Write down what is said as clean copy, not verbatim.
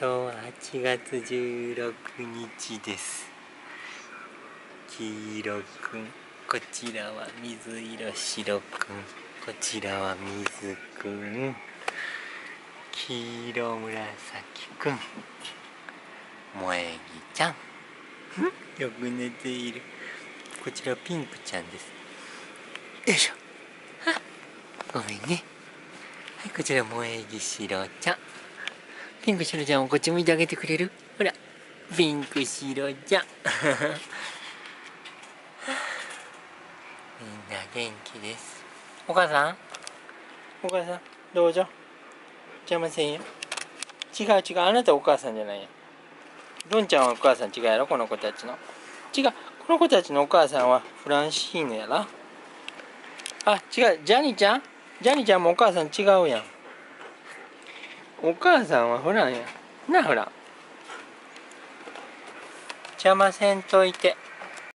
今日は8月16日です。黄色くん、こちらは水色白くん、こちらは水くん、黄色紫くん、萌えぎちゃんよく寝ている。こちらピンクちゃんです。よいしょ。ごめんね。はい、こちら萌えぎしろちゃん。ピンクしろちゃんをこっち向いてあげてくれる？ほら、ピンクしろちゃんみんな元気です。お母さんどうぞ。邪魔せんよ。違う、あなたお母さんじゃないよ。ロンちゃんはお母さん違うやろ、この子たちの。違う、この子たちのお母さんはフランシーヌやな。あ、違う、ジャニちゃんもお母さん違うやん。お母さんはフランやな。フラン邪魔せんといて。